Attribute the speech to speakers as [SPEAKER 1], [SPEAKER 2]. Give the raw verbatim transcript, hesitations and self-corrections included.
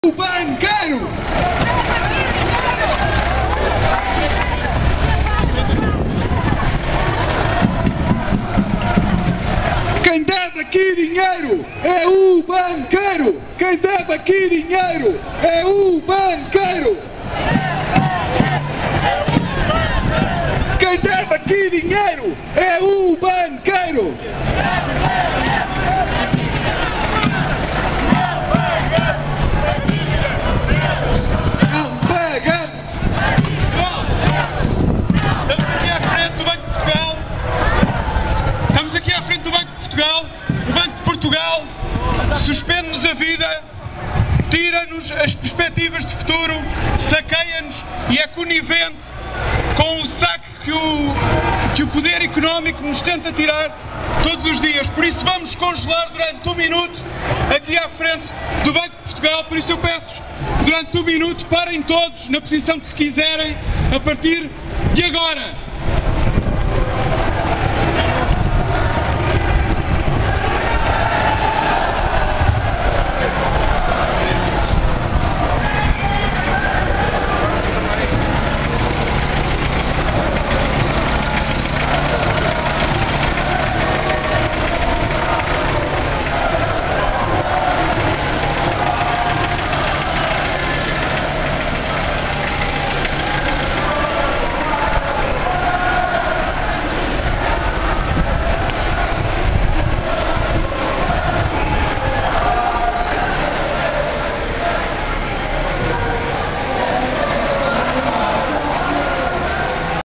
[SPEAKER 1] O banqueiro! Quem deve aqui dinheiro é o banqueiro! Quem deve aqui dinheiro é o banqueiro! Quem deve aqui dinheiro é o banqueiro!
[SPEAKER 2] O Banco de Portugal suspende-nos a vida, tira-nos as perspectivas de futuro, saqueia-nos e é conivente com o saque que o, que o poder económico nos tenta tirar todos os dias. Por isso vamos congelar durante um minuto aqui à frente do Banco de Portugal. Por isso eu peço, durante um minuto, parem todos na posição que quiserem a partir de agora.